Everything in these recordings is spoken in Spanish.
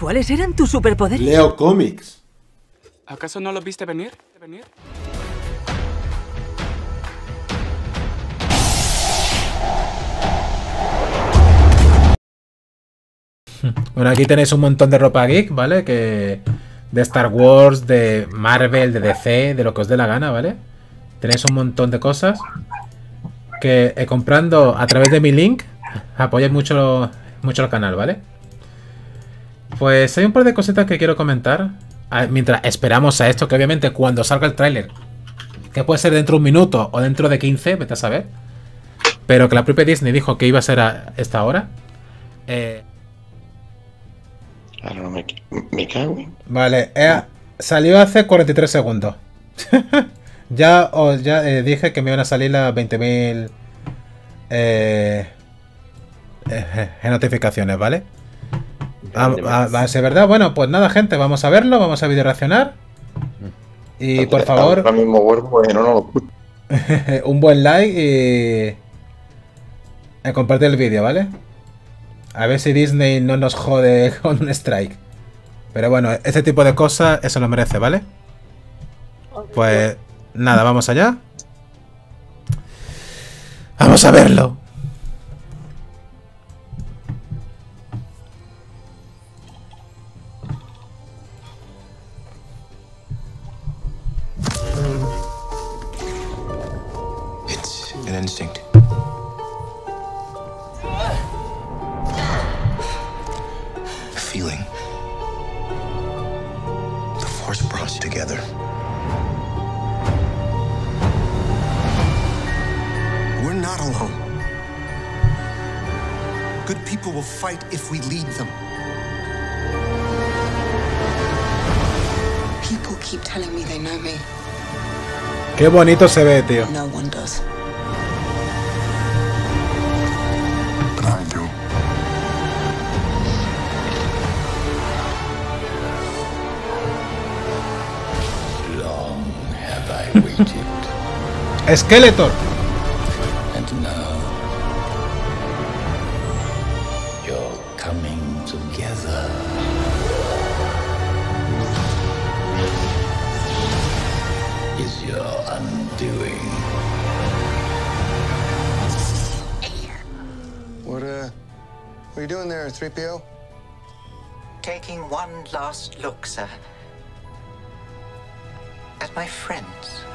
¿Cuáles eran tus superpoderes? Leo cómics. ¿Acaso no lo viste venir? Bueno, aquí tenéis un montón de ropa geek, ¿vale? Que de Star Wars, de Marvel, de DC, de lo que os dé la gana, ¿vale? Tenéis un montón de cosas que comprando a través de mi link apoyáis mucho el canal, ¿vale? Pues hay un par de cositas que quiero comentar mientras esperamos a esto, que obviamente cuando salga el tráiler, que puede ser dentro de un minuto o dentro de 15, vete a saber, pero que la propia Disney dijo que iba a ser a esta hora. Ahora no me cago. Vale, salió hace 43 segundos. Ya dije que me iban a salir las 20.000 notificaciones, ¿vale? Va a ser verdad. Bueno, pues nada, gente, vamos a verlo, vamos a video reaccionar. Y por favor, ahora mismo vuelvo, porque no lo escucho. un buen like y compartir el vídeo, ¿vale? A ver si Disney no nos jode con un strike. Pero bueno, este tipo de cosas, eso lo merece, ¿vale? Pues nada, vamos allá. Vamos a verlo. It's an instinct. Feeling. The Force brought us together. We're not alone. Good people will fight if we lead them. People keep telling me they know me. Qué bonito se ve, tío. No one does. But I do. Long have I waited. Skeletor. And now you're coming together. Is your undoing. What are you doing there, 3PO? Taking one last look, sir. At my friends.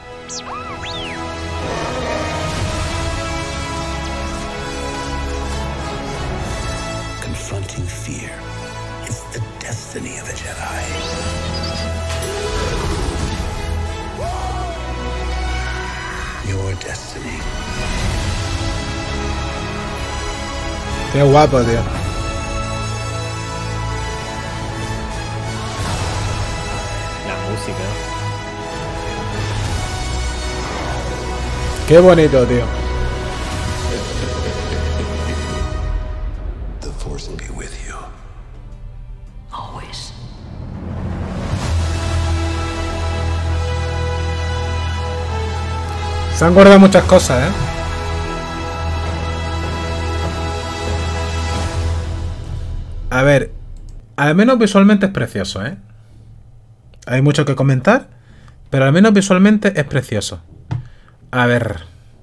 Confronting fear is the destiny of a Jedi. Your destiny. Qué guapo, tío. La música. Qué bonito, tío. The Force will be with you. Always. Se han guardado muchas cosas, ¿eh? A ver, al menos visualmente es precioso, ¿eh? Hay mucho que comentar, pero al menos visualmente es precioso. A ver.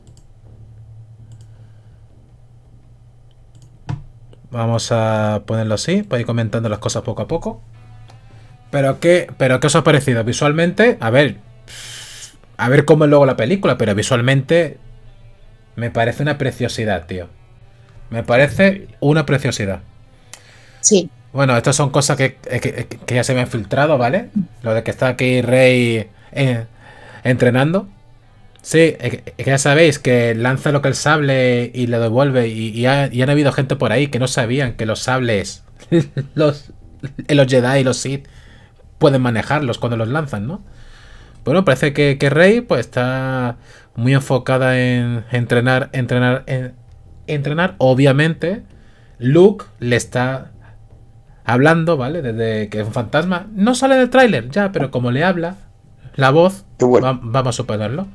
Vamos a ponerlo así, para ir comentando las cosas poco a poco. ¿Pero qué os ha parecido? Visualmente, a ver cómo es luego la película, pero visualmente me parece una preciosidad, tío. Me parece una preciosidad. Sí. Bueno, estas son cosas que ya se me han filtrado, ¿vale? Lo de que está aquí Rey entrenando. Sí, que ya sabéis que lanza lo que el sable y le devuelve. Y han habido gente por ahí que no sabían que los sables, los Jedi y los Sith, pueden manejarlos cuando los lanzan, ¿no? Bueno, parece que Rey pues está muy enfocada en entrenar. Obviamente, Luke le está hablando, ¿vale? Desde que es un fantasma. No sale del tráiler, ya, pero como le habla la voz, bueno. vamos a suponerlo.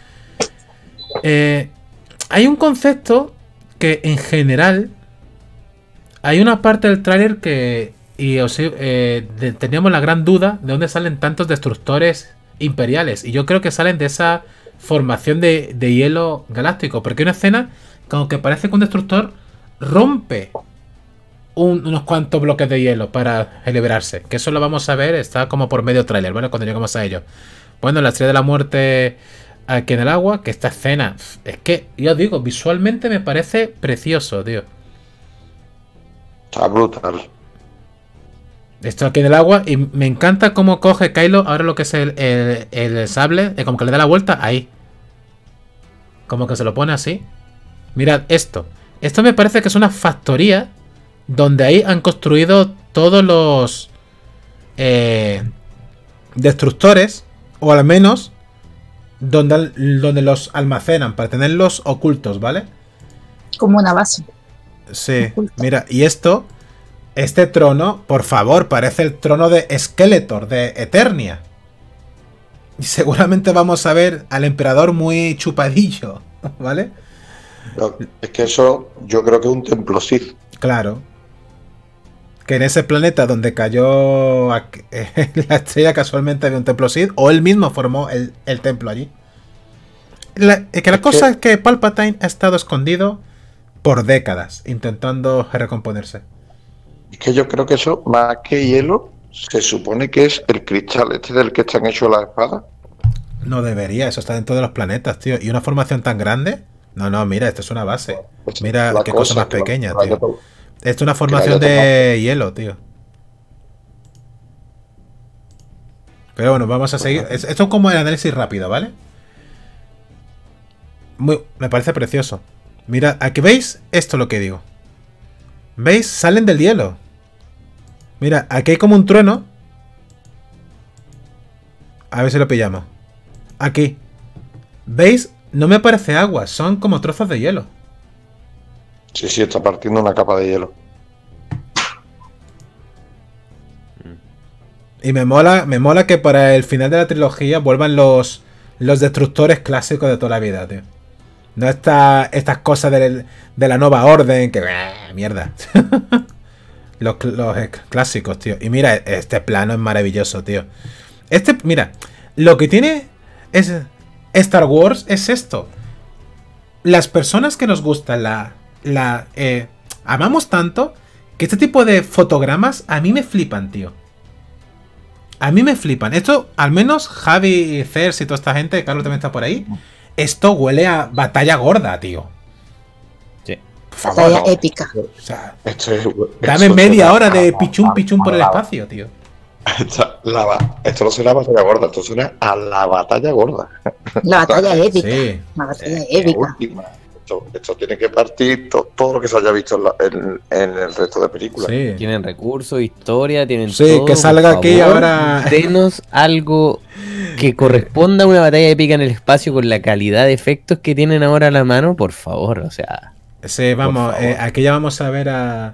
Hay un concepto que en general hay una parte del tráiler que teníamos la gran duda de dónde salen tantos destructores imperiales. Y yo creo que salen de esa formación de hielo galáctico. Porque hay una escena como que parece que un destructor rompe unos cuantos bloques de hielo para liberarse. Que eso lo vamos a ver, está como por medio tráiler, ¿vale? Cuando lleguemos a ello. Bueno, la Estrella de la Muerte aquí en el agua, que esta escena, es que, yo digo, visualmente me parece precioso, tío. Está brutal. Esto aquí en el agua, y me encanta cómo coge Kylo ahora lo que es el sable, como que le da la vuelta ahí. Como que se lo pone así. Mirad esto. Esto me parece que es una factoría donde ahí han construido todos los destructores, o al menos donde los almacenan para tenerlos ocultos, ¿vale? Como una base. Sí, mira, y este trono, por favor, parece el trono de Skeletor, de Eternia. Y seguramente vamos a ver al emperador muy chupadillo, ¿vale? No, es que eso yo creo que es un templo Sith. Claro. Que en ese planeta donde cayó la estrella casualmente había un templo Sith, o él mismo formó el templo allí. La cosa es que Palpatine ha estado escondido por décadas, intentando recomponerse. Es que yo creo que eso, más que hielo, se supone que es el cristal este del que están hechos las espadas. No debería, eso está dentro de los planetas, tío. ¿Y una formación tan grande? No, mira, esto es una base. Mira qué cosa más pequeña, tío. Esto es una formación de hielo, tío. Pero bueno, vamos a seguir. Esto es como el análisis rápido, ¿vale? Me parece precioso. Mira, aquí veis esto lo que digo. ¿Veis? Salen del hielo. Mira, aquí hay como un trueno. A ver si lo pillamos. Aquí. ¿Veis? No me parece agua, son como trozos de hielo. Sí, está partiendo una capa de hielo. Y me mola que para el final de la trilogía vuelvan los destructores clásicos de toda la vida, tío. No estas cosas de la nueva orden, que mierda. los clásicos, tío. Y mira, este plano es maravilloso, tío. Mira, lo que tiene es Star Wars es esto. Las personas que nos gustan amamos tanto que este tipo de fotogramas a mí me flipan, tío. A mí me flipan. Esto, al menos Javi, Cers y toda esta gente, Carlos también está por ahí. Esto huele a batalla gorda, tío. Sí. Batalla épica. O sea, dame media hora de pichum por el espacio, tío. Esto no será batalla gorda, esto suena a la batalla gorda. La batalla épica. Sí. La batalla épica. Esto tiene que partir todo lo que se haya visto en el resto de películas. Sí. Tienen recursos, historia, tienen Sí, todo. que salga por aquí favor, ahora. Denos algo que corresponda a una batalla épica en el espacio con la calidad de efectos que tienen ahora a la mano, por favor, o sea. Sí, vamos, aquí ya vamos a ver a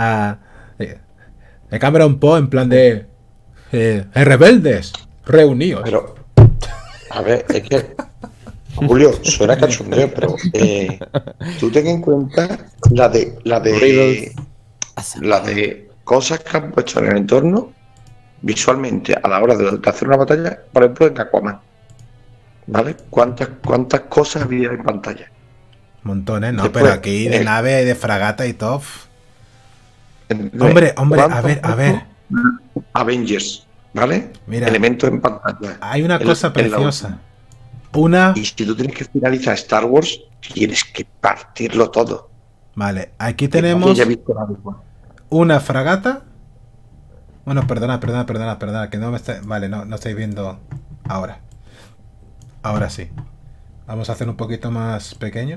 Cameron Poe en plan de rebeldes, reunidos. Pero, a ver, es que Julio, suena cachondeo, pero tú ten en cuenta la de cosas que han puesto en el entorno visualmente a la hora de hacer una batalla, por ejemplo en Aquaman, ¿vale? ¿Cuántas cosas había en pantalla? Montones, no, Después, pero aquí de nave, de fragata y todo. Hombre, a ver. Avengers, ¿vale? Mira, elementos en pantalla. Hay una cosa preciosa. Y si tú tienes que finalizar Star Wars, tienes que partirlo todo. Vale, aquí tenemos una fragata. Bueno, perdona, que no me está... Vale, no estáis viendo ahora. Ahora sí. Vamos a hacer un poquito más pequeño.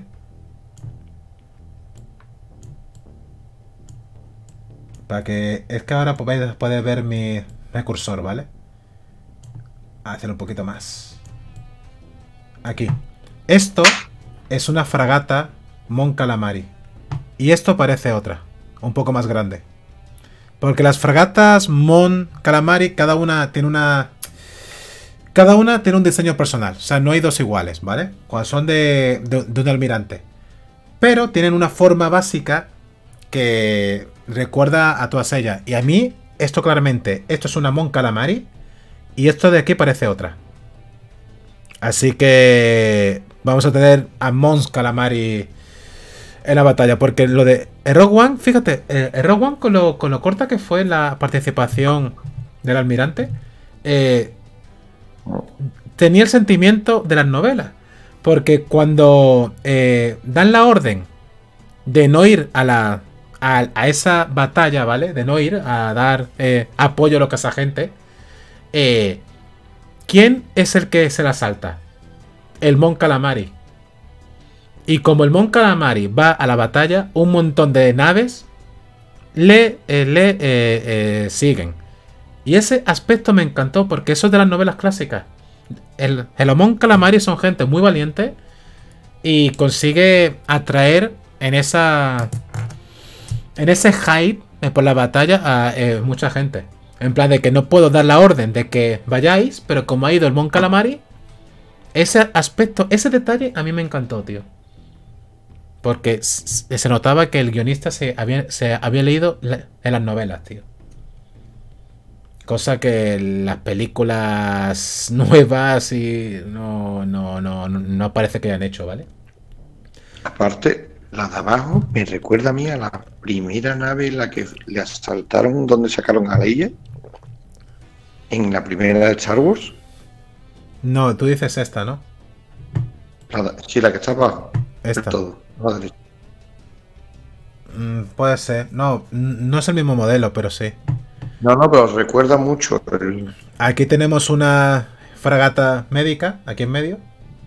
Para que... Es que ahora podéis ver mi cursor, ¿vale? A hacer un poquito más. Aquí. Esto es una fragata Mon Calamari. Y esto parece otra. Un poco más grande. Porque las fragatas Mon Calamari, cada una tiene un diseño personal. O sea, no hay dos iguales, ¿vale? Cuando son de un almirante. Pero tienen una forma básica que recuerda a todas ellas. Y a mí esto claramente, esto es una Mon Calamari y esto de aquí parece otra. Así que vamos a tener a Mons Calamari en la batalla, porque lo de Rogue One, fíjate, Rogue One con lo corta que fue la participación del almirante, tenía el sentimiento de las novelas, porque cuando dan la orden de no ir a esa batalla, ¿vale? De no ir a dar apoyo a los cazagentes, ¿quién es el que se la salta? El Mon Calamari. Y como el Mon Calamari va a la batalla, un montón de naves le siguen. Y ese aspecto me encantó, porque eso es de las novelas clásicas. El Mon Calamari son gente muy valiente y consigue atraer en ese hype por la batalla a mucha gente. En plan de que no puedo dar la orden de que vayáis, pero como ha ido el Mon Calamari, ese aspecto, ese detalle a mí me encantó, tío. Porque se notaba que el guionista se había leído en las novelas, tío. Cosa que las películas nuevas y no parece que hayan hecho, ¿vale? Aparte, la de abajo me recuerda a mí a la primera nave en la que le asaltaron donde sacaron a Leia. En la primera de Star Wars. No, tú dices esta, ¿no? Sí, la que está abajo. Esta. Todo. Puede ser. No es el mismo modelo, pero sí. No, pero recuerda mucho. Aquí tenemos una fragata médica, aquí en medio.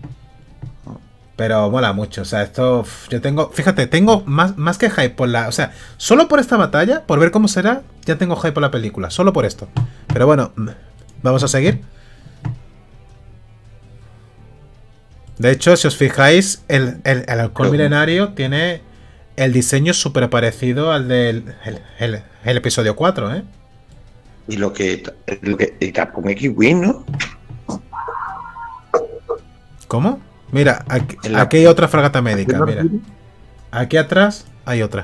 Pero mola mucho. O sea, esto. Yo tengo. Fíjate, tengo más que hype por la. O sea, solo por esta batalla, por ver cómo será, ya tengo hype por la película. Solo por esto. Pero bueno, vamos a seguir. De hecho, si os fijáis, el halcón milenario tiene el diseño súper parecido al del el episodio 4, ¿eh? Y lo que tapó un X-Wing, ¿no? ¿Cómo? Mira, aquí hay otra fragata médica, mira. Aquí atrás hay otra.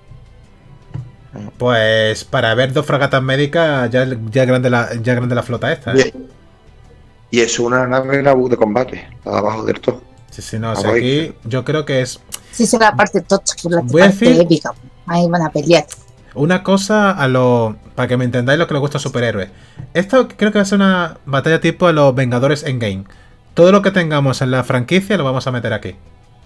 Pues para ver dos fragatas médicas ya es grande la flota esta, ¿eh? Y es una nave de combate, la de abajo del todo. Sí, no, o sea, aquí yo creo que es... Sí, es la parte tocha, que es la Voy a parte decir épica. Ahí van a pelear. una cosa para que me entendáis lo que le gusta a superhéroes. Esto creo que va a ser una batalla tipo a los Vengadores Endgame. Todo lo que tengamos en la franquicia lo vamos a meter aquí.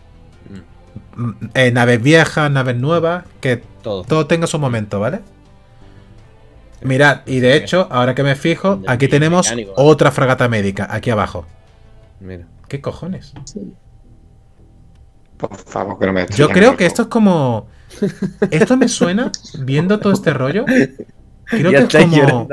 Naves viejas, naves nuevas, que todo tenga su momento, ¿vale? Mirad, y de hecho, ahora que me fijo, aquí tenemos otra fragata médica, aquí abajo. Mira. ¿Qué cojones? Sí. Por favor, que no me Yo creo que esto es como... Esto me suena, viendo todo este rollo, creo que es como...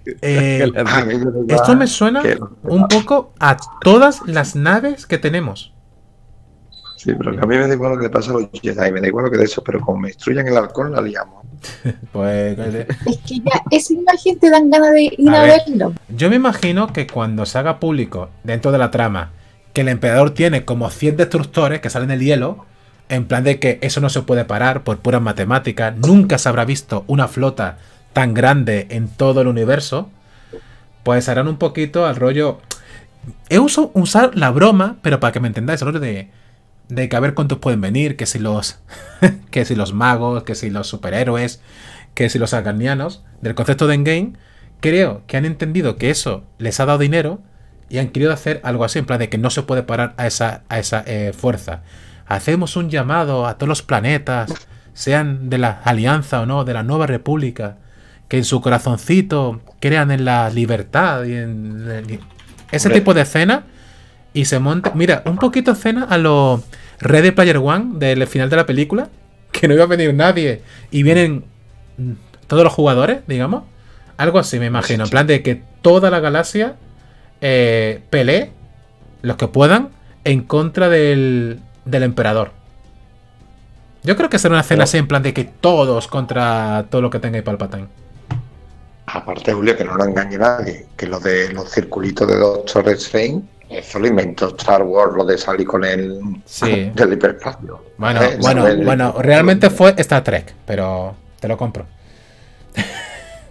esto me suena un poco a todas las naves que tenemos. Sí, pero a mí me da igual lo que le pasa a los Jedi, me da igual lo que de eso, pero como me destruyan el halcón, la liamos. Pues... Es que ya esa imagen te dan ganas de ir a verlo. Yo me imagino que cuando se haga público, dentro de la trama, que el emperador tiene como 100 destructores que salen del hielo, en plan de que eso no se puede parar por puras matemáticas, nunca se habrá visto una flota tan grande en todo el universo, pues harán un poquito al rollo... He usado la broma, pero para que me entendáis, el rollo de que a ver cuántos pueden venir, que si los que si los magos, que si los superhéroes, que si los agarnianos, del concepto de Endgame. Creo que han entendido que eso les ha dado dinero y han querido hacer algo así, en plan de que no se puede parar a esa fuerza. Hacemos un llamado a todos los planetas, sean de la Alianza o no, de la Nueva República, que en su corazoncito crean en la libertad y en ese tipo de escena. Y se monta, mira, un poquito escena a lo Ready Player One del final de la película, que no iba a venir nadie y vienen todos los jugadores, digamos. Algo así me imagino, en plan de que toda la galaxia pelee, los que puedan, en contra del emperador. Yo creo que será una escena así, en plan de que todos contra todo lo que tenga Palpatine. Aparte, Julio, que no lo engañe nadie, que lo de los circulitos de Doctor Strange, eso lo inventó Star Wars, lo de salir con el del hiperespacio. Bueno, realmente fue Star Trek, pero te lo compro.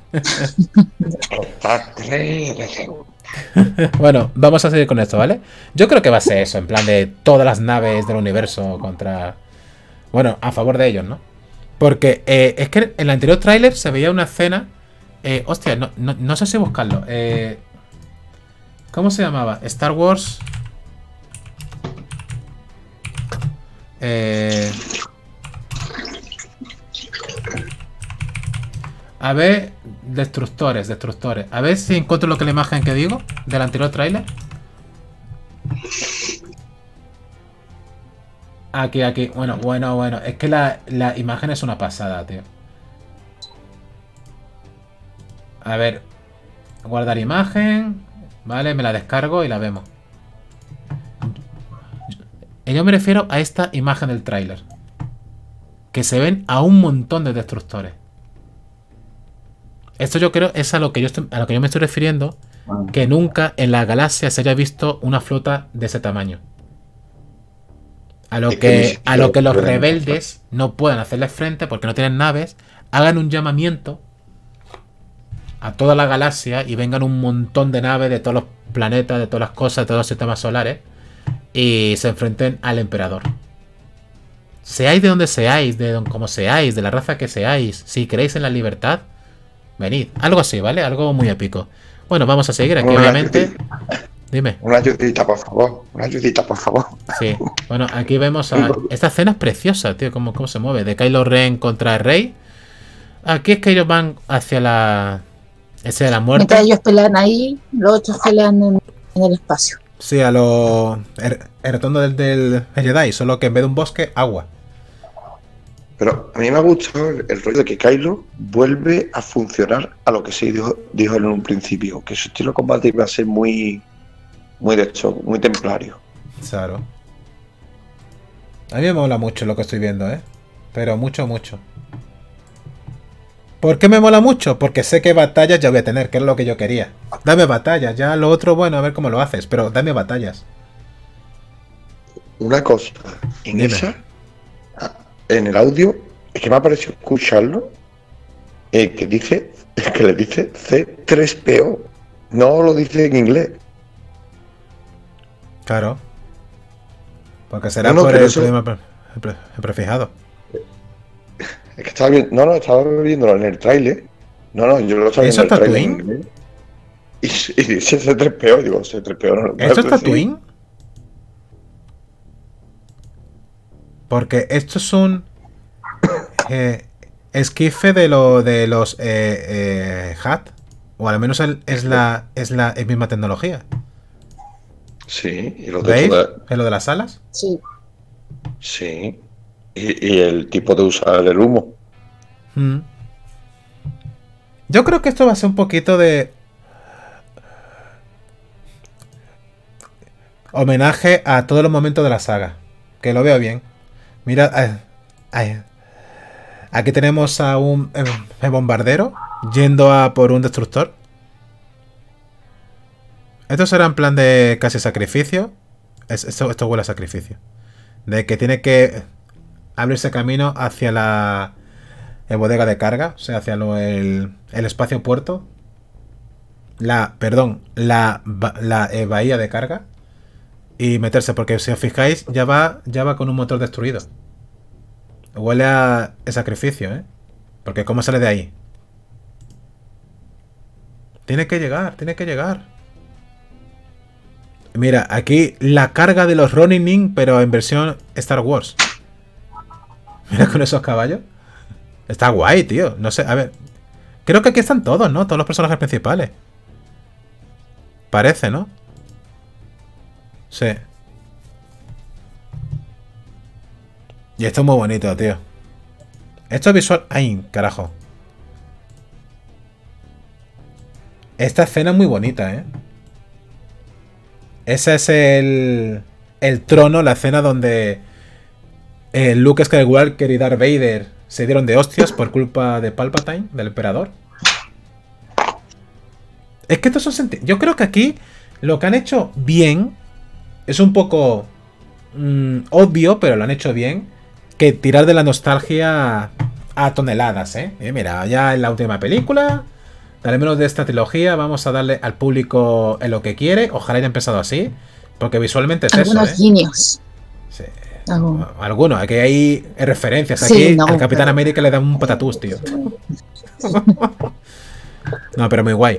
Bueno, vamos a seguir con esto, ¿vale? Yo creo que va a ser eso, en plan de todas las naves del universo contra... Bueno, a favor de ellos, ¿no? Porque es que en el anterior tráiler se veía una escena... hostia, no sé si buscarlo. ¿Cómo se llamaba? Star Wars... A ver, destructores. A ver si encuentro lo que la imagen que digo del anterior tráiler. Aquí. Bueno. Es que la imagen es una pasada, tío. A ver. Guardar imagen. Vale, me la descargo y la vemos. Yo me refiero a esta imagen del tráiler. Que se ven a un montón de destructores. Esto yo creo es a lo que yo me estoy refiriendo. Que nunca en la galaxia se haya visto una flota de ese tamaño. A lo que los rebeldes no puedan hacerles frente porque no tienen naves. Hagan un llamamiento a toda la galaxia y vengan un montón de naves de todos los planetas, de todas las cosas, de todos los sistemas solares. Y se enfrenten al emperador. Seáis de donde seáis, como seáis, de la raza que seáis, si creéis en la libertad, venid. Algo así, ¿vale? Algo muy épico. Bueno, vamos a seguir aquí, obviamente. Dime. Una ayudita, por favor. Sí. Bueno, aquí vemos a... Esta escena es preciosa, tío. Cómo se mueve. De Kylo Ren contra el Rey. Aquí es que ellos van hacia la... Ese de la muerte. Mientras ellos pelean ahí, los otros pelean en el espacio. Sí, a lo... El retorno del Jedi, solo que en vez de un bosque, agua. Pero a mí me ha gustado el rollo de que Kylo vuelve a funcionar a lo que se dijo en un principio, que su estilo de combate iba a ser muy de hecho, muy templario. Claro. A mí me mola mucho lo que estoy viendo, pero mucho. ¿Por qué me mola mucho? Porque sé que batallas ya voy a tener, que es lo que yo quería. Dame batallas, ya lo otro, bueno, a ver cómo lo haces, pero dame batallas. Una cosa, en el audio, es que me ha parecido escucharlo, que le dice C3PO, no lo dice en inglés. Claro. Porque será por el problema prefijado. Es que estaba viéndolo en el tráiler. No, yo lo estaba viendo en el tráiler en inglés. Y dice C3PO, digo, C3PO no lo ¿Esto es Tatooine? Porque esto es un esquife de los HAT. O al menos es la misma tecnología. Sí, y ¿Veis? ¿Es lo de las alas? Sí. Sí. Y el tipo de usar el humo. Yo creo que esto va a ser un poquito de homenaje a todos los momentos de la saga. Que lo veo bien. Mira, aquí tenemos a un bombardero yendo a por un destructor. Esto será en plan de casi sacrificio. Esto huele a sacrificio. De que tiene que abrirse camino hacia la bodega de carga. O sea, hacia el espacio puerto. La bahía de carga. Y meterse, porque si os fijáis, ya va con un motor destruido. Huele a sacrificio, Porque ¿cómo sale de ahí? Tiene que llegar. Mira, aquí la carga de los Ronin, pero en versión Star Wars. Mira con esos caballos. Está guay, tío. No sé, a ver. Creo que aquí están todos, ¿no? Todos los personajes principales. Parece, ¿no? Sí. Y esto es muy bonito, tío. Esto es visual... ¡Ay, carajo! Esta escena es muy bonita, Ese es el trono, la escena donde Luke Skywalker y Darth Vader se dieron de hostias por culpa de Palpatine, del emperador. Es que estos son sentidos. Yo creo que aquí lo que han hecho bien es un poco obvio, pero lo han hecho bien. Que tirar de la nostalgia a toneladas, Mira, ya en la última película al menos de esta trilogía, vamos a darle al público en lo que quiere. Ojalá haya empezado así, porque visualmente es Algunos eso, guiños. Sí. Algunos. Algunos, aquí hay referencias. Sí, Aquí no, al Capitán pero- América le dan un patatús, tío. No, pero muy guay.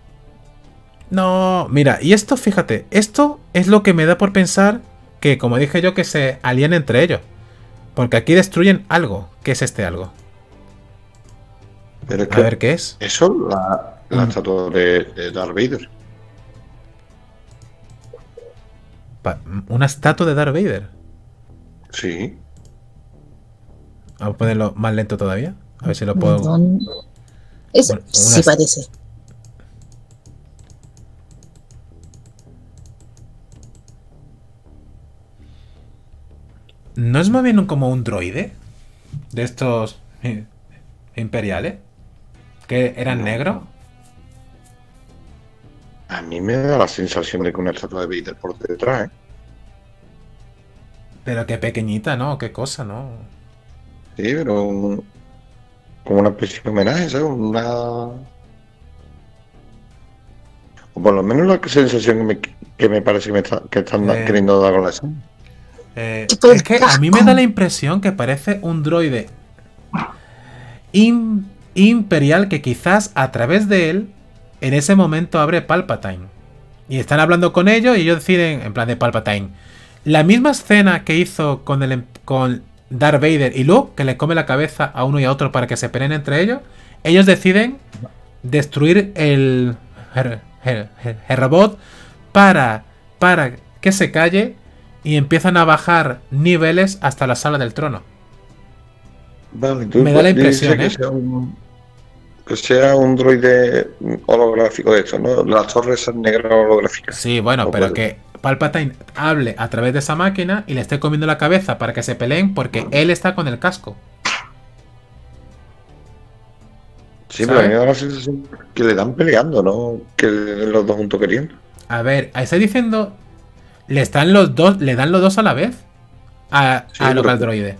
No, mira, y esto, fíjate, esto es lo que me da por pensar que, como dije yo, que se alían entre ellos. Porque aquí destruyen algo. ¿Qué es este algo? Pero es A que ver qué es. eso, la estatua de Darth Vader. Una estatua de Darth Vader. Sí. Vamos a ponerlo más lento todavía. A ver si lo puedo. Eso Bueno, sí unas- parece. ¿No es más bien como un droide? De estos imperiales. Que eran negros. A mí me da la sensación de que una estatua de Vader por detrás, ¿eh? Pero qué pequeñita, ¿no? Qué cosa, ¿no? Sí, pero como una especie de homenaje, ¿sabes? O por lo menos la sensación que me parece que están queriendo dar con la escena. Es que a mí me da la impresión que parece un droide imperial que quizás a través de él en ese momento abre Palpatine. Y están hablando con ellos y ellos deciden, en plan de Palpatine, la misma escena que hizo con Darth Vader y Luke, que le come la cabeza a uno y a otro para que se peleen entre ellos, ellos deciden destruir el robot para que se calle y empiezan a bajar niveles hasta la sala del trono. Vale, Me da la impresión, que sea un droide holográfico de esto, ¿no? Las torres son negras holográficas. Sí, bueno, No pero puedo. que Palpatine hable a través de esa máquina y le esté comiendo la cabeza para que se peleen porque él está con el casco. Sí, pero a mí me da la sensación que le dan peleando, ¿no? Que los dos juntos queriendo. A ver, ahí está diciendo. Le dan los dos a la vez. A lo que al droide.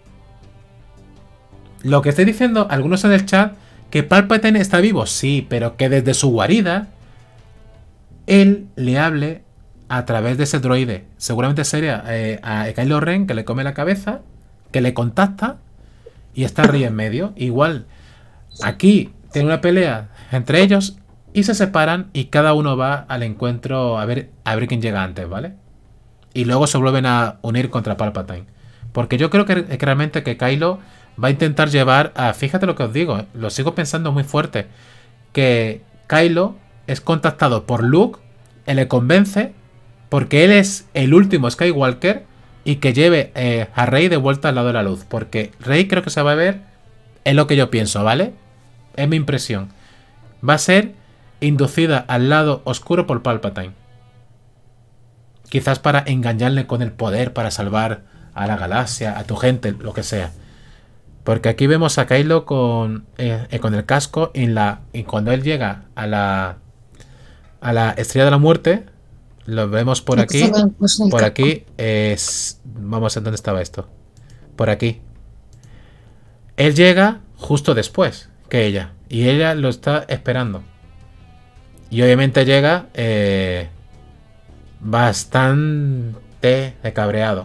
Lo que estoy diciendo, algunos en el chat, que Palpatine está vivo, sí, pero que desde su guarida él le hable a través de ese droide. Seguramente sería a Kylo Ren, que le come la cabeza, que le contacta y está Rey en medio. Igual, aquí tiene una pelea entre ellos y se separan y cada uno va al encuentro a ver quién llega antes, ¿vale? Y luego se vuelven a unir contra Palpatine. Porque yo creo que realmente que Kylo va a intentar llevar a... Fíjate lo que os digo, lo sigo pensando muy fuerte. Que Kylo es contactado por Luke, él le convence, porque él es el último Skywalker, y que lleve a Rey de vuelta al lado de la luz. Porque Rey creo que se va a ver, es lo que yo pienso, ¿vale? Es mi impresión. Va a ser inducida al lado oscuro por Palpatine. Quizás para engañarle con el poder, para salvar a la galaxia, a tu gente, lo que sea. Porque aquí vemos a Kylo con el casco y cuando él llega a la Estrella de la Muerte, lo vemos por aquí. Por aquí es... Vamos a ver dónde estaba esto. Por aquí. Él llega justo después que ella. Y ella lo está esperando. Y obviamente llega bastante cabreado.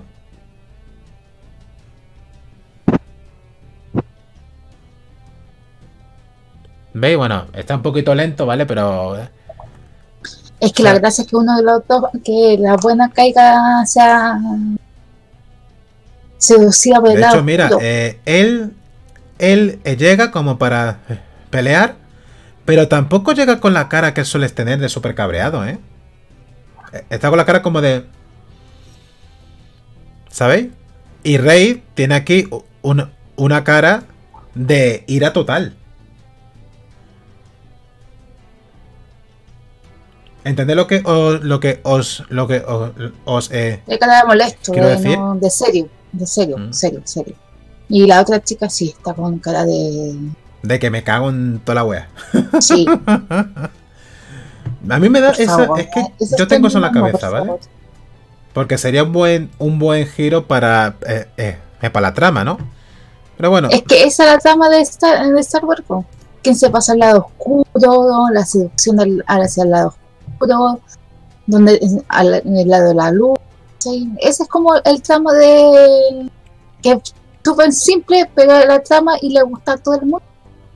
¿Veis? Bueno, está un poquito lento, ¿vale? Pero... Es que la gracia es que uno de los dos, que la buena caiga sea seducida por el de lado hecho, mira, oscuro. él llega como para pelear, pero tampoco llega con la cara que sueles tener de súper cabreado, ¿eh? Está con la cara como de... ¿Sabéis? Y Rey tiene aquí una cara de ira total. ¿Entendéis lo que os De cara de molesto, quiero decir? no, de serio, Mm. serio. Y la otra chica sí está con cara de... de que me cago en toda la wea? Sí. A mí me da Por esa... favor, Es que ese yo tengo eso en la término no, cabeza, por ¿vale? favor. Porque sería un buen giro para la trama, ¿no? Pero bueno, Es que esa es la trama de Star Wars. Po. Anakin se pasa al lado oscuro, la seducción hacia el lado oscuro, donde en el lado de la luz. ¿Sí? Ese es como el tramo de que es súper simple, pero la trama y le gusta a todo el mundo.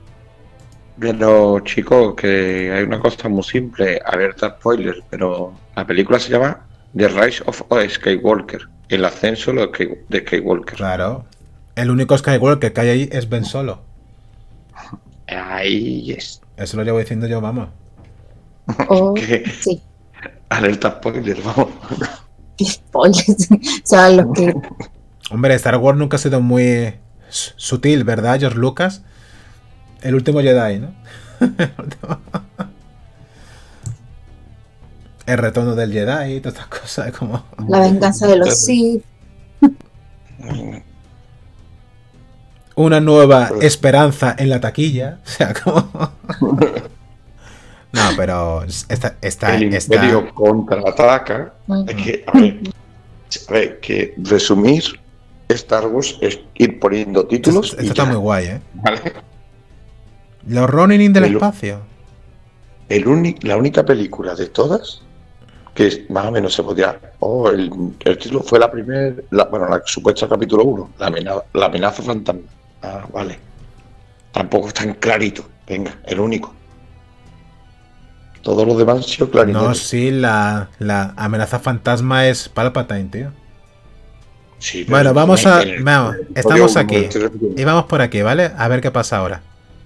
Pero chicos, que hay una cosa muy simple, alerta spoiler, pero la película se llama The Rise of Skywalker, el ascenso de Skywalker. Claro. El único Skywalker que hay ahí es Ben Solo. Ahí es. Eso lo llevo diciendo yo, vamos. Oh, Que sí. alerta spoiler, vamos. Spoilers. O sea, los que Hombre, Star Wars nunca ha sido muy sutil, ¿verdad, George Lucas? El último Jedi, ¿no? El retorno del Jedi y todas estas cosas, como... la venganza de los Sith. Una nueva esperanza en la taquilla. O sea, como... No, pero El Imperio contraataca. Es que, a ver, que resumir Star Wars es ir poniendo títulos. Esto está muy guay, ¿eh? ¿Vale? Los Ronin del espacio. La única película de todas que más o menos se podía... el título fue la primera... la supuesta capítulo 1, la amenaza fantasma. Ah, vale. Tampoco es tan clarito. Venga, el único. Todos los demás han sido claritos. No, sí, la amenaza fantasma es Palpatine, tío. Sí, bueno, vamos, estamos aquí. Y vamos por aquí, ¿vale? A ver qué pasa ahora.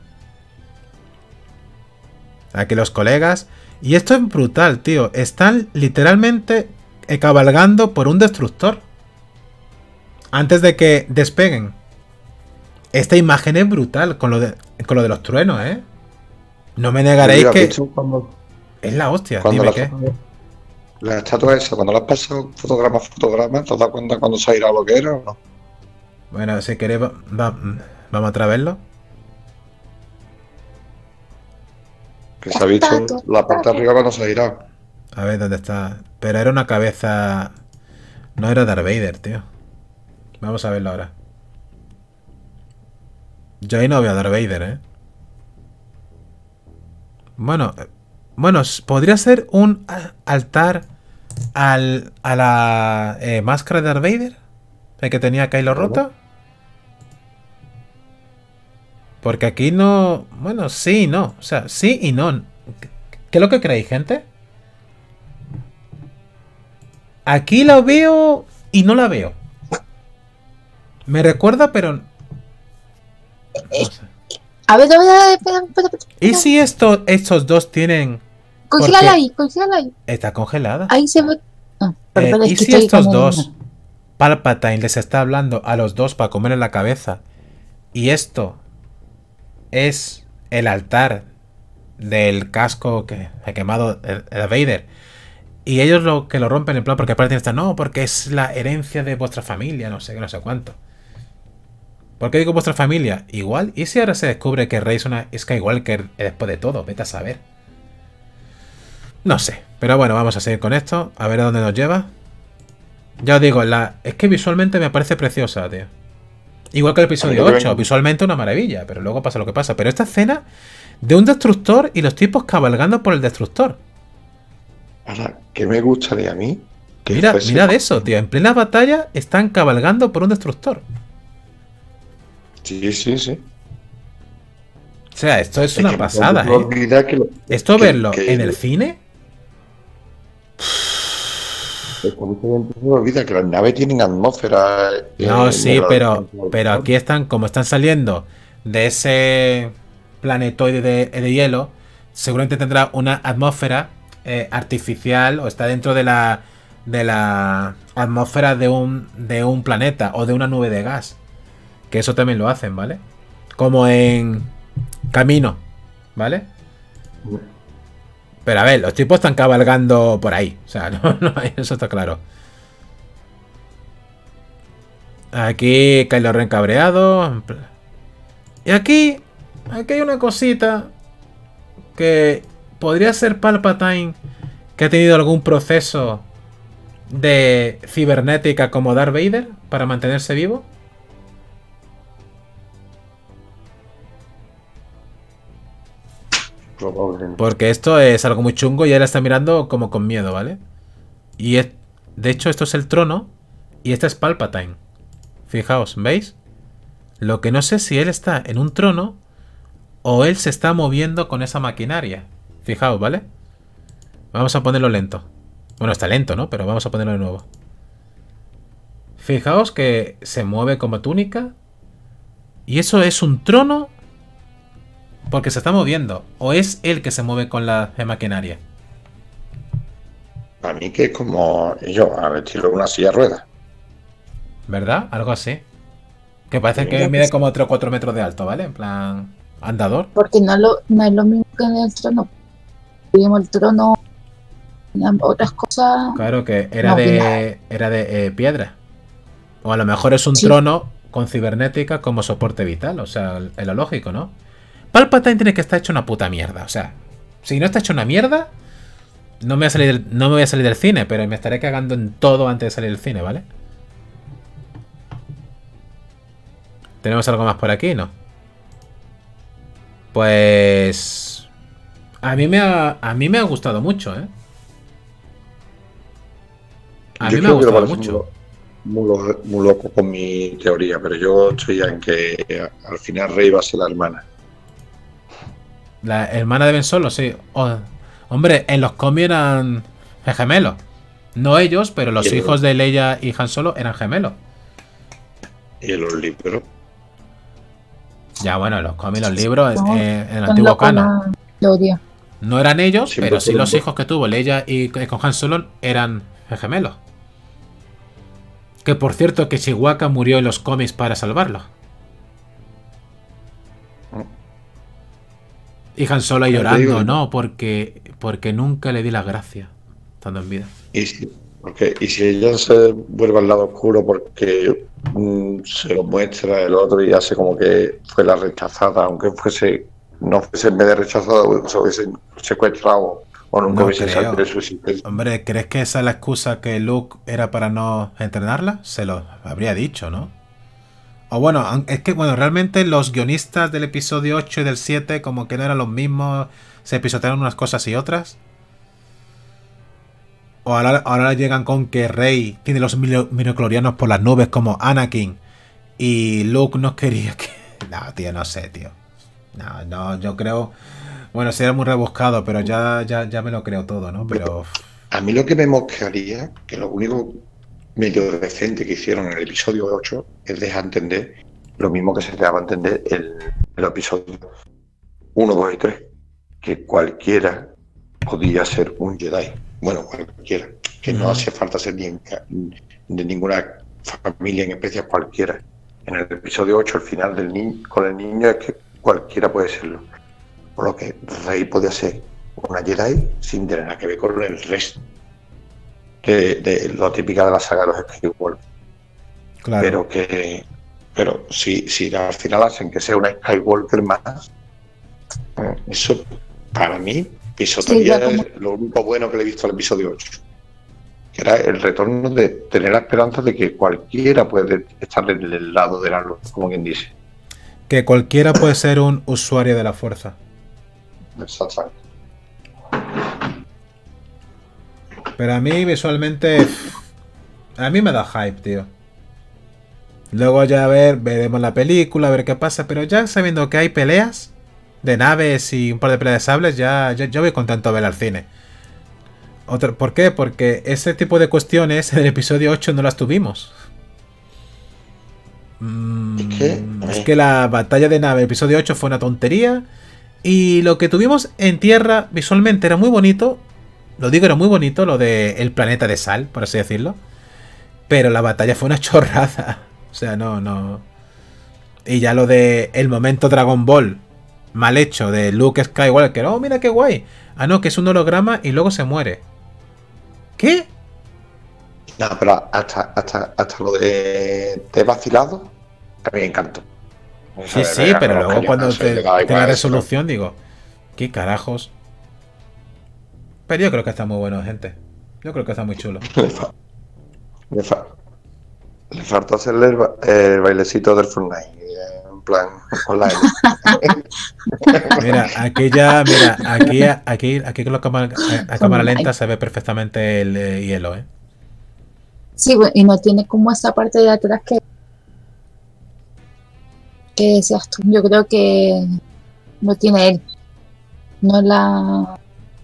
Aquí los colegas. Y esto es brutal, tío. Están literalmente cabalgando por un destructor. Antes de que despeguen. Esta imagen es brutal con lo de los truenos, ¿eh? No me negaréis que... Es la hostia, dime qué. La estatua esa, cuando la has pasado fotograma, ¿te has dado cuenta cuando se ha ido a lo que era o no? Bueno, si queréis, vamos a traerlo. Que se ha visto la parte de arriba cuando se ha girado. A ver, ¿dónde está? Pero era una cabeza... No era Darth Vader, tío. Vamos a verlo ahora. Yo ahí no veo a Darth Vader, ¿eh? Bueno, podría ser un altar a la máscara de Darth Vader. El que tenía Kylo Rota. Porque aquí no... Bueno, sí y no. O sea, sí y no. ¿Qué es lo que creéis, gente? Aquí la veo y no la veo. Me recuerda, pero... No sé. A ver, espera. ¿Y si estos dos tienen... Congélala ahí. Está congelada. Ahí se ve... ¿Y si estos dos... Palpatine les está hablando a los dos para comer en la cabeza? Y esto... es el altar del casco que ha quemado el Vader. Y ellos lo rompen en plan porque Palpatine está... No, porque es la herencia de vuestra familia, no sé cuánto. ¿Por qué digo vuestra familia? Igual, ¿y si ahora se descubre que Rey es una Skywalker después de todo? Vete a saber. No sé, pero bueno, vamos a seguir con esto. A ver a dónde nos lleva. Ya os digo, es que visualmente me parece preciosa, tío. Igual que el episodio 8, visualmente una maravilla, pero luego pasa lo que pasa. Pero esta escena de un destructor y los tipos cabalgando por el destructor. Ahora, ¿qué me gustaría a mí? Mirad eso, tío. En plena batalla están cabalgando por un destructor. Sí. O sea, esto es una pasada, ¿eh? Esto verlo en el cine... Me olvida que las naves tienen atmósfera. No, sí, pero aquí están, como están saliendo de ese planetoide de hielo, seguramente tendrá una atmósfera artificial o está dentro de la atmósfera de un planeta o de una nube de gas. Que eso también lo hacen, ¿vale? Como en Camino, ¿vale? Pero a ver, los tipos están cabalgando por ahí. O sea, no, eso está claro. Aquí Kylo Ren cabreado. Y aquí hay una cosita que podría ser Palpatine, que ha tenido algún proceso de cibernética como Darth Vader para mantenerse vivo. Probablemente. Porque esto es algo muy chungo y él está mirando como con miedo, ¿vale? Y de hecho esto es el trono y este es Palpatine. Fijaos, ¿veis? Lo que no sé si él está en un trono o él se está moviendo con esa maquinaria. Fijaos, ¿vale? Vamos a ponerlo lento. Bueno, está lento, ¿no? Pero vamos a ponerlo de nuevo. Fijaos que se mueve como túnica. ¿Y eso es un trono? Porque se está moviendo. ¿O es él que se mueve con la maquinaria? A mí que es como yo, al estilo de una silla de ruedas. ¿Verdad? Algo así. Que parece Sí, que ya mide pues. como 3 o 4 metros de alto, ¿vale? En plan... andador. Porque no es lo mismo que en el trono. Vimos el trono, otras cosas. Claro que era No, de piedra. O a lo mejor es un Sí. trono con cibernética como soporte vital. O sea, es lo lógico, ¿no? Palpatine tiene que estar hecho una puta mierda. O sea, si no está hecho una mierda, no me voy a salir del cine, pero me estaré cagando en todo antes de salir del cine, ¿vale? ¿Tenemos algo más por aquí? ¿No? Pues... A mí me ha gustado mucho, ¿eh? A mí me ha creo que lo gustado parece mucho. muy loco con mi teoría, pero yo estoy ya en que al final Rey va a ser la hermana. La hermana de Ben Solo, sí. Hombre, en los cómics eran gemelos. No ellos, pero los Y hijos de Leia y Han Solo eran gemelos. Y en los libros. Ya, bueno, en los cómics, los libros, No, en el Tan antiguo loco canon. la teoría. No eran ellos, Siempre pero sí fueron los dos. hijos que tuvo Leia y con Han Solo eran gemelos. Que por cierto, que Chewbacca murió en los cómics para salvarlo. Y Han Solo ahí Te digo, llorando, no, porque nunca le di la gracia, estando en vida. Y si ella se vuelve al lado oscuro porque se lo muestra el otro y hace como que fue la rechazada, aunque no fuese en vez de rechazado, se hubiese secuestrado o nunca No hubiese creo. salido de su existencia. Hombre, ¿crees que esa es la excusa que Luke era para no entrenarla? Se lo habría dicho, ¿no? O bueno, es que bueno, realmente los guionistas del episodio 8 y del 7 como que no eran los mismos, se pisotearon unas cosas y otras. O ahora llegan con que Rey tiene los midichlorianos por las nubes como Anakin y Luke no quería que... No, tío, no sé, tío. No, yo creo... Bueno, sería muy rebuscado, pero ya me lo creo todo, ¿no? Pero... A mí lo que me mosquearía, que lo único medio decente que hicieron en el episodio 8 es dejar entender lo mismo que se daba a entender en el episodio 1, 2 y 3, que cualquiera podía ser un Jedi. Bueno, cualquiera, que no hacía falta ser de ninguna familia en especial, cualquiera. En el episodio 8, al final con el niño, es que cualquiera puede serlo. Por lo que Rey podía ser una Jedi sin tener nada que ver con el resto de lo típica de la saga de los Skywalker. Claro. Pero si al final hacen que sea una Skywalker más, eso para mí pisotearía lo único bueno que le he visto al episodio 8, que era el retorno de tener la esperanza de que cualquiera puede estar en el lado de la luz, como quien dice. Que cualquiera puede ser un usuario de la fuerza. Exactamente. Pero a mí visualmente... A mí me da hype, tío. Luego ya veremos la película, a ver qué pasa. Pero ya sabiendo que hay peleas de naves y un par de peleas de sables, yo voy contento de ver al cine. ¿Por qué? Porque ese tipo de cuestiones en el episodio 8 no las tuvimos. Es que la batalla de nave episodio 8 fue una tontería. Y lo que tuvimos en tierra visualmente era muy bonito. Lo digo, era muy bonito, lo de el planeta de sal, por así decirlo. Pero la batalla fue una chorrada. O sea, no. Y ya lo de el momento Dragon Ball mal hecho de Luke Skywalker. Oh, mira qué guay. Ah, no, que es un holograma y luego se muere. ¿Qué? No, pero hasta lo de vacilado, a mí me encantó. Sí, pero luego cuando tenga resolución digo, ¿qué carajos? Pero yo creo que está muy bueno, gente. Yo creo que está muy chulo. Le faltó hacerle el bailecito del Fortnite. plan online. Mira, aquí con la cámara lenta se ve perfectamente el hielo, ¿eh? Sí, y no tiene como esa parte de atrás que decías tú. Yo creo que no tiene él. No la...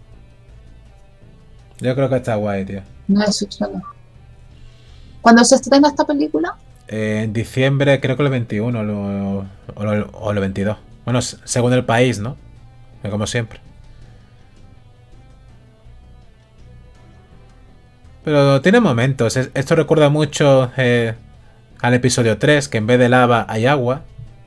Yo creo que está guay, tío. No es su tono. ¿Cuándo se estrena esta película? En diciembre, creo que el 21 o el 22. Bueno, según el país, ¿no? Como siempre. Pero tiene momentos. Esto recuerda mucho al episodio 3, que en vez de lava hay agua.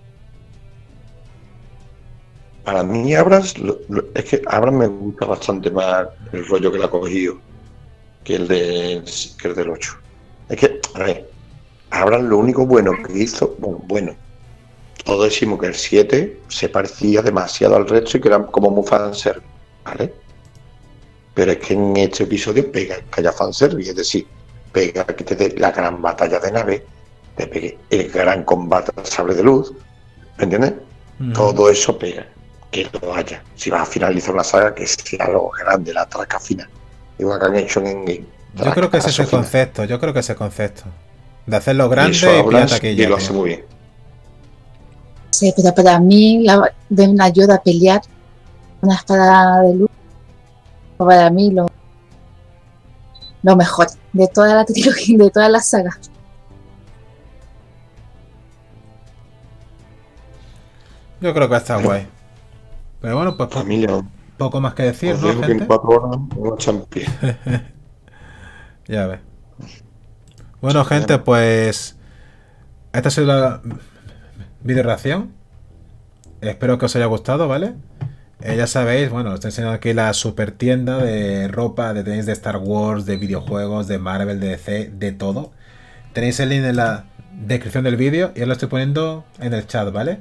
Para mí, Abrams, es que Abrams me gusta bastante más el rollo que le ha cogido que el del 8. Es que, a ver, Abrams lo único bueno que hizo, bueno, todos decimos que el 7 se parecía demasiado al resto y que era como muy fanservice, ¿vale? Pero es que en este episodio pega que haya fanservice, es decir, pega que te dé la gran batalla de nave, te pegue el gran combate al sable de luz, ¿me entiendes? Todo eso pega. Que lo haya. Si vas a finalizar una saga, que sea lo grande, la traca final. Igual que han hecho en yo creo que ese es el concepto. Yo creo que ese concepto. De hacerlo grande y pillar aquella. Y lo hace muy bien. Sí, pero para mí, ver una Yoda pelear una espada de luz, para mí lo mejor de toda la trilogía, de toda la saga. Yo creo que está guay. Pero bueno, pues poco más que decir, ¿no, gente? En 4 horas no echan pie. Ya ves. Bueno, gente, pues esta ha sido la video reacción. Espero que os haya gustado, ¿vale? Ya sabéis, bueno, os estoy enseñando aquí la super tienda de ropa, tenéis de Star Wars, de videojuegos, de Marvel, de DC, de todo. Tenéis el link en la descripción del vídeo y os lo estoy poniendo en el chat, ¿vale?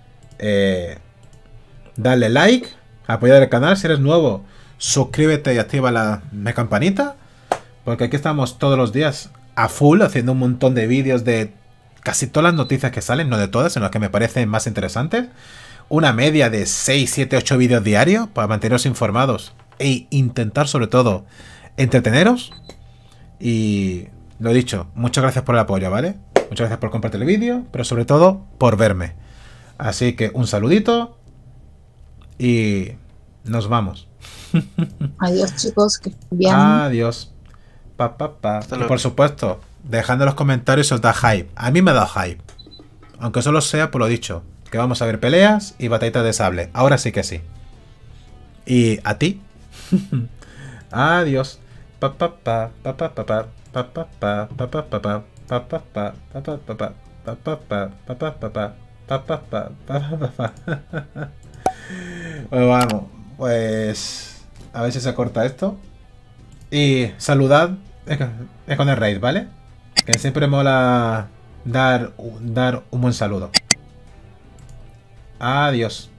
Dale like, apoyar el canal si eres nuevo, suscríbete y activa la campanita, porque aquí estamos todos los días a full haciendo un montón de vídeos de casi todas las noticias que salen, no de todas, sino las que me parecen más interesantes. Una media de 6, 7, 8 vídeos diarios para manteneros informados e intentar sobre todo entreteneros. Y lo dicho, muchas gracias por el apoyo, ¿vale? Muchas gracias por compartir el vídeo, pero sobre todo por verme. Así que un saludito y nos vamos. Adiós, chicos, que estén bien. Adiós. Y por supuesto, dejando en los comentarios si os da hype. A mí me da hype. Aunque solo sea por lo dicho, que vamos a ver peleas y batallitas de sable. Ahora sí que sí. Y a ti. Adiós. Bueno, vamos, pues a ver si se corta esto. Y saludad con el raid, ¿vale? Que siempre mola dar un buen saludo. Adiós.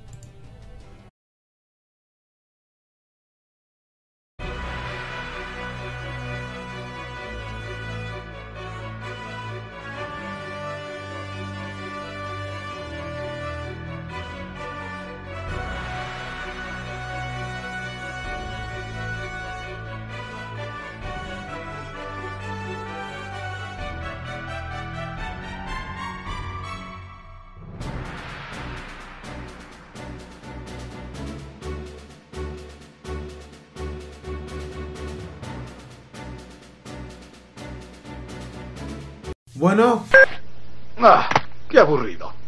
Bueno. ¡Qué aburrido!